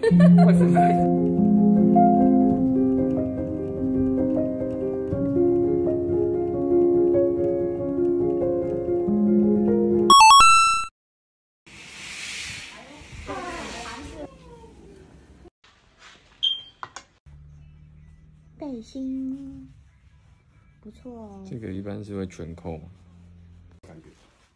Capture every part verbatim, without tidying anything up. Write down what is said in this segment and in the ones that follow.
为什么？ 背心不错哦。 这个一般是会全扣吗？ 感觉。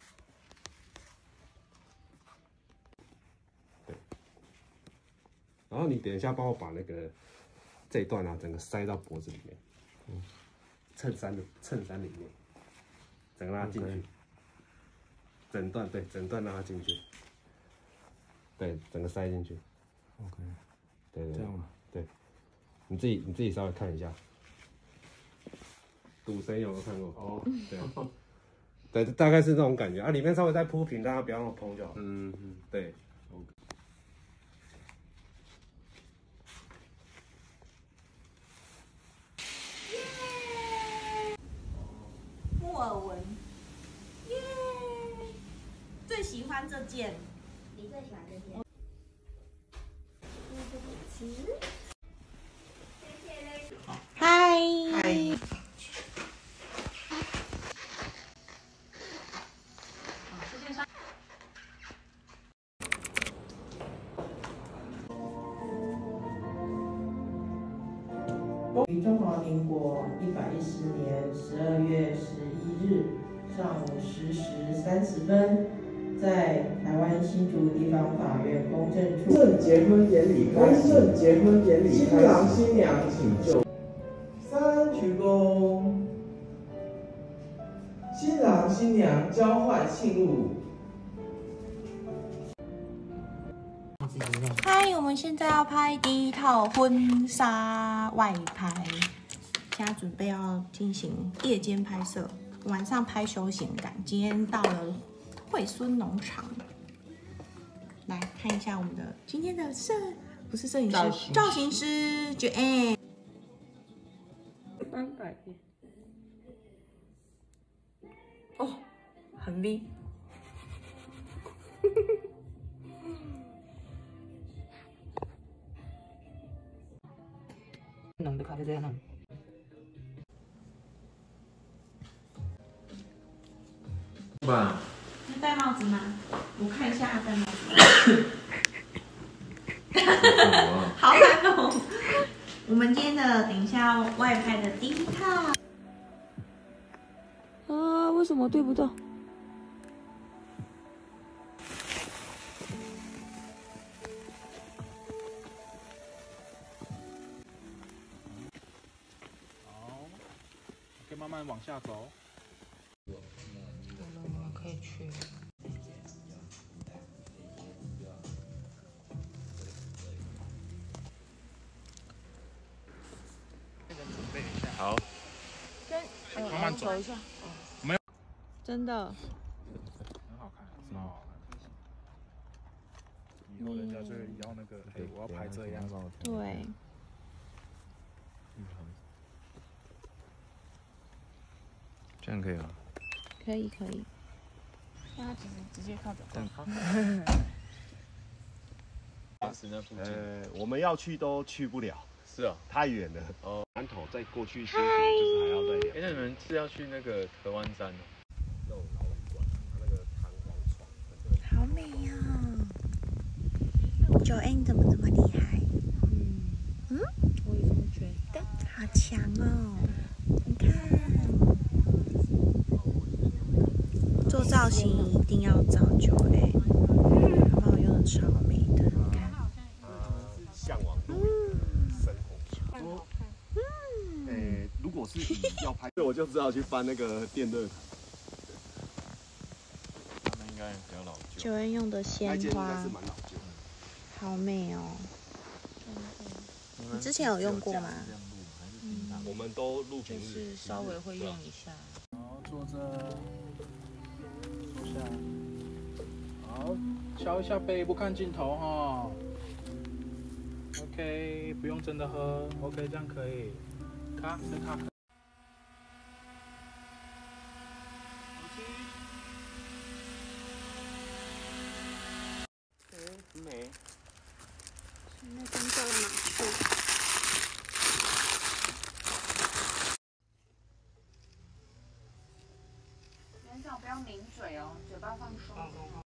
对。然后你等一下帮我把那个这一段啊，整个塞到脖子里面，嗯，衬衫的衬衫里面，整个让它进去。Okay. 整段对，整段让它进去。对，整个塞进去。 OK。 对对。 这样吗？ 对。你自己你自己稍微看一下。赌神有没有看过？哦，对，对，大概是这种感觉啊。里面稍微再铺平，让它不要那么蓬就好。嗯嗯，对。 木耳纹，耶！最喜欢这件。你最喜欢这件？嗨。嗨。 于中华民国一百一十年十二月十一日上午十时三十分，在台湾新竹地方法院公证处， 正结婚典礼开始，正结婚典礼新郎新娘请就。三鞠躬，新郎新娘交换信物。 嗨，我们现在要拍第一套婚纱外拍，现在准备要进行夜间拍摄，晚上拍休闲感。今天到了惠孙农场，来看一下我们的今天的摄，不是摄影师，造型师 Joanne。 三百遍。 哦，很 V。 浓的咖啡这样弄。吧。 要戴帽子吗？我看一下要戴帽子。好难哦。我们今天的等一下外拍的第一套。 啊，为什么对不到？ 慢慢往下走。 好了，我们可以去。 准备一下。好。 跟慢慢走一下。 没有。 真的。 很好看，超好看。以后人家就会要那个，哎，我要拍这样。 对。 这样可以吗？ 可以可以。那他直接直接靠着。 呃，我们要去都去不了。 是啊， 太远了。哦，南投再过去新竹就是还要再两。 哎，那你们是要去那个合欢山哦？ 那种老旅馆，那个弹簧床。 好美哦！Joanne怎么这么厉害？ 嗯嗯， 我也这么觉得。 好强哦！你看。做造型一定要找Joanne，好不好？用的超美的，你看。 向往露营生活。说，嗯，诶，如果是以要拍，我就只好去搬那个电热毯。 他们应该比较老旧。 Joanne用的鲜花， 应该是蛮老旧的。 好美哦！你之前有用过吗？ 嗯，我们都录屏日， 就是稍微会用一下。 好，坐着。下，好，敲一下背，不看镜头哈。OK， 不用真的喝 ，OK， 这样可以。咔，再咔。 很美。 那边走了哪去？ 园长不要抿嘴哦，嘴巴放松。